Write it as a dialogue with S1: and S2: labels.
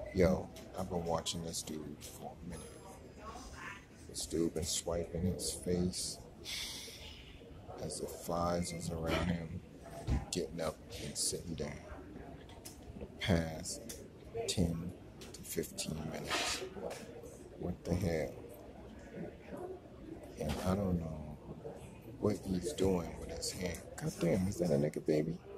S1: Yo, I've been watching this dude for a minute. This dude been swiping his face as if flies was around him, getting up and sitting down for the past 10 to 15 minutes. What the hell? And I don't know what he's doing with his hand. God damn, is that a nigga baby?